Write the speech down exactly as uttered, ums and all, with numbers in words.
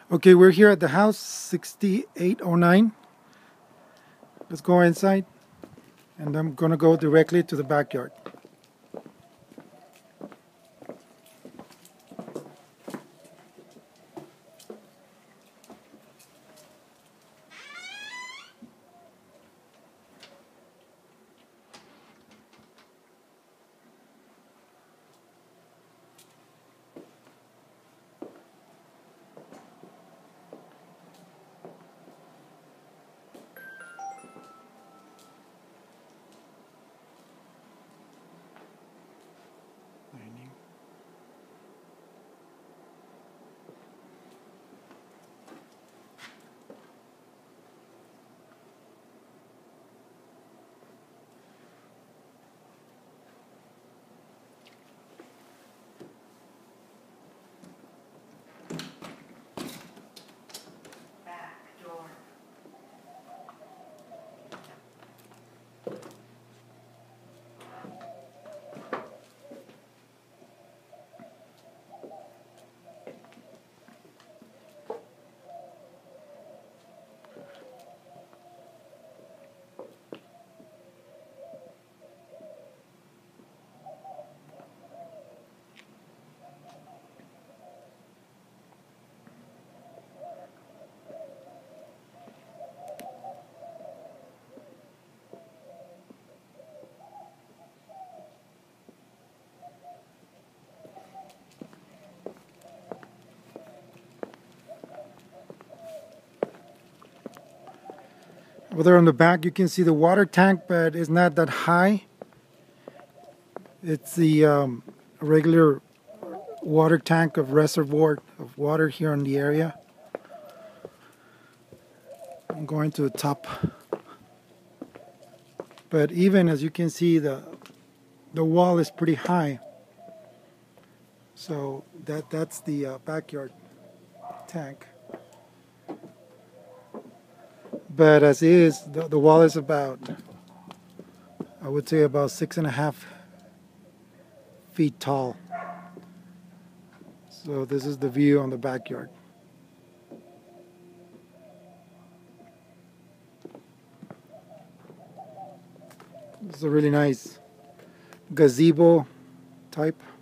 Okay, we're here at the house, sixty-eight oh nine. Let's go inside, and I'm gonna go directly to the backyard. Over there on the back, you can see the water tank, but it's not that high. It's the um, regular water tank of reservoir of water here in the area. I'm going to the top, but even as you can see, the the wall is pretty high. So that that's the uh, backyard tank. But as is, the, the wall is about, I would say about six and a half feet tall. So this is the view on the backyard. It's a really nice gazebo type.